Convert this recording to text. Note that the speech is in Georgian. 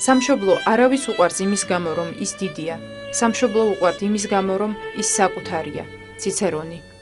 სამშობლო არავის უყვარს იმის გამო, რომ ის დიდია. სამშობლო უყვართ იმის გამო, რომ ის საკუთარია. ციცერონი